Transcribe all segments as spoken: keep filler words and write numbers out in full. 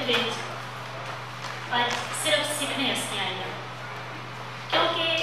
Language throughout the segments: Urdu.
میں آج صرف سیکھنے ہستے آئی ہیں، کیونکہ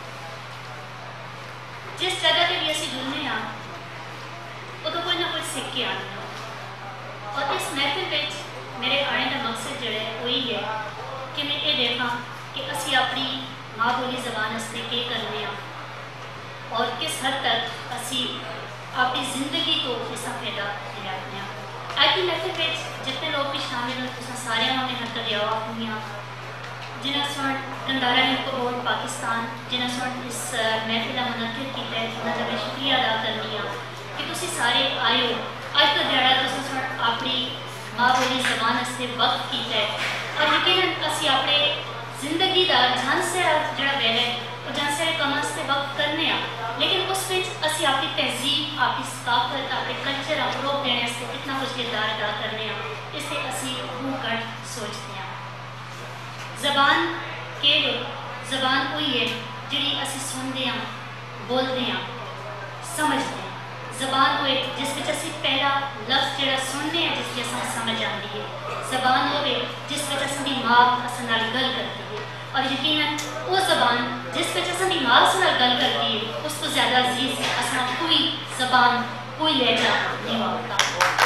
جس جگہ کے بھی اسی جلنے ہاں ادو کوئی نہ کوئی سیکھ کے آنے ہاں، اور اس محفل میں میرے آنے کا مقصد جو ہے وہی ہے کہ میں یہ دیکھا کہ اسی اپنی ماں بولی زبان اس کے کرنے ہاں اور کس حد تک اسی اپنی زندگی کو اس کا فائدہ دلاتے ہیں۔ آج کی محفل میں جتنے لوگ بھی شامل ہیں تو سارے ہمیں ہر دریاوا ہوئی جنہیں سن گندارا ہندکو بورڈ پاکستان جنہیں سن اس محفل کا منعقد کیا ہے انہوں کا میں شکریہ ادا کرنی ہوں کہ تسی سارے آئے ہو اج کا دیہڑا تسی سن اپنی ماں بولی زبان سے وقت کیا ہے اور یقیناً اسی اپنے زندگی کا جان سے جڑا ویل ہے وہ جان سے کام سے وقت کرنے ہاں، لیکن اس میں اسی اپنی تہذیب اپنی ثقافت اپنے کلچر کا فروغ دینے سے کتنا کچھ کردار ادا کرنے ہاں، اس سے اسی منہ کٹ سوچتے ہیں۔ زبان کہ زبان وہی ہے جڑی اسی سنتے ہیں بولتے ہیں سمجھتے ہیں، زبان ہوئے جس میں اسی پہلا لفظ جڑا سننے ہیں جس کی اصل سمجھ آتی ہے، زبان ہوئے جس میں اصل دماغ اصل نال گل کرتی ہے، اور یقیناً وہ زبان جس میں اصل دماغ سے گل کرتی ہے اس کو زیادہ عزیز اصل کوئی زبان کوئی لہجہ نہیں ہوتا،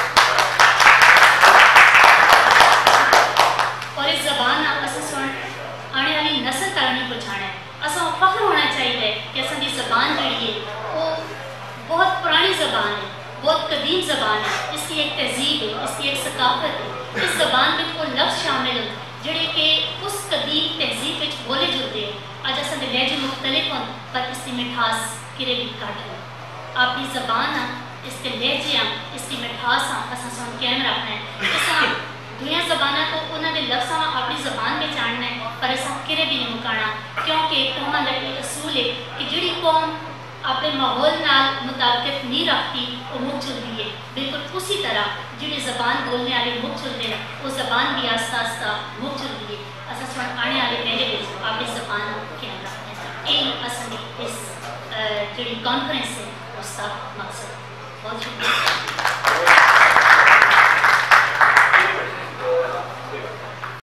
اور اس زبان اصل سن آنے والی نسل تک نہیں پہنچانا ہے۔ اصل فخر ہونا چاہیے کہ اصل کی زبان جڑی ہے وہ بہت پرانی زبان ہے، بہت قدیم زبان ہے، اس کی ایک تہذیب ہے، اس کی ایک ثقافت ہے، اس زبان میں وہ لفظ شامل ہیں جڑے کہ اس قدیم تہذیب میں بولے جلتے ہیں، آج اصل لہجے مختلف ہوں پر اس کی مٹھاس کرے بھی کٹ ہے، اپنی زبان ہاں اس کے لہجے ہاں اس کی مٹھاس ہاں اصل سن قائم رکھنا ہے، اس دنیا زبانہ تو انہوں نے لفظ اپنی زبان میں چاڑنا ہے پر ایسا کرے بھی نہیں مکانا، کیونکہ قوموں کا یہ اصول ہے کہ جڑی قوم اپنے ماحول نال مطابقت نہیں رکھتی وہ مک چلتی ہے، بالکل اسی طرح جڑی زبان بولنے والے مک چلتے ہیں وہ زبان بھی آہستہ آہستہ مک چلتی ہے، اصل سن آنے والے پہلے بھی اپنی زبان قائم رکھنا ہے، یہی اصل اس جڑی کانفرنس ہے اس کا مقصد۔ بہت شکریہ۔